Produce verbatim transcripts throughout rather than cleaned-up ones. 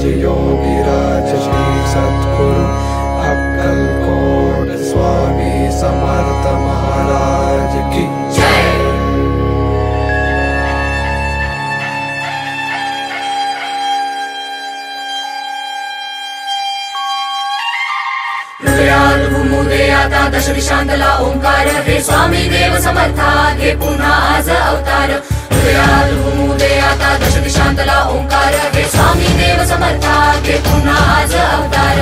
योगीराज श्री सद्गुरु अक्कलकोट स्वामी समर्थ महाराज की जय। हृदयात भूमुदयाता दश दिशांतला ओंकार हे स्वामी देव समर्था हे पुन्हा आज अवतार। हृदयात भूमुदयाता दश दिशांतला ओंकार हे स्वामी देव समर्था हे पुन्हा आज अवतार।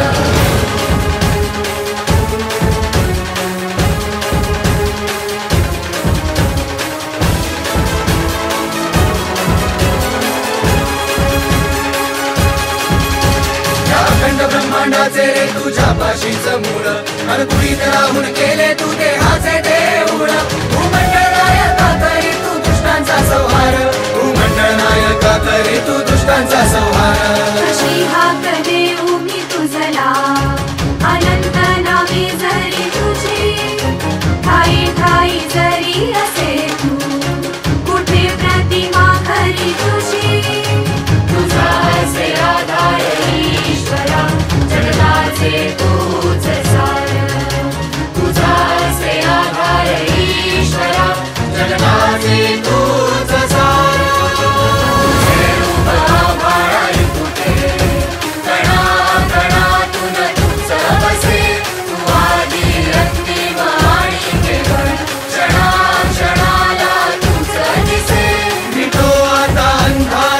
अखंड ब्रह्मांडाचे रे तुझ्या पाशीच मूळ अन तुझीत राहून केले तू देहाचे देऊळ। भूमंडळ नायका करी तू दुष्टांचा संहार भूमंडळ नायका करी तू दुष्टांचा संहार। कशी हाक देऊ मी तुझला अनंत नावे जरी तुझी ठाई ठाई जरी असे तू कुठे प्रतिमा खरी तुझी। तुझा से आधार ईश्वरा जगताचे तूच सार। तुझा से आधार ईश्वरा जगताचे तूच सार। तुझे रूप आभाळी तुझे कणा कणातून तुझ बसे। तू आदी अंतिम आणि केवळ क्षणा क्षणाला तुझ दिसे। मिटो आता अंधार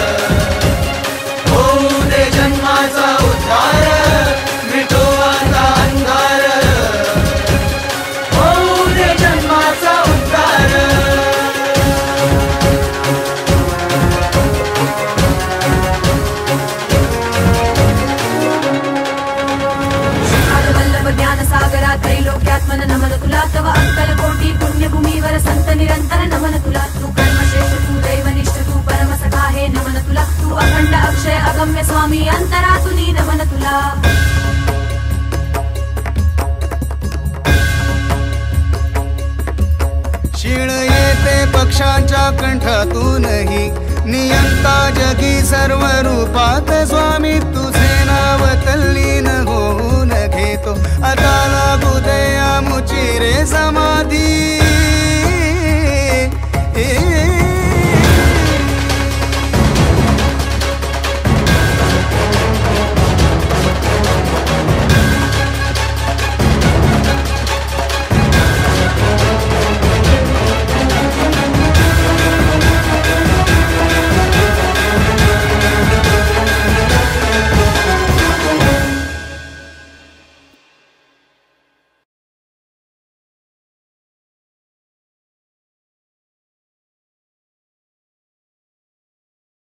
होऊ दे जन्माचा उद्धार। मिटो आता अंधार होऊ दे जन्माचा उद्धार। वल्लभ ज्ञान सागरा त्रैलोक्यात मन नमन तुला तव अक्कलकोटी पुण्यभूमीवर संत निरंतर नमन तुला। तू कर्मश्रेष्ठ तू दैवनिष्ठ तू परम सखा हे नमन तुला। तू अखंड अक्षय अगम्य स्वामी अंतरातुनी नमन तुला। शिळ येते पक्षांच्या कंठातूनही नियंता जगी सर्व रूपात स्वामी तुझे नाव तल्लीन होऊन घेतो। आता लागू दया मुची रे समाधी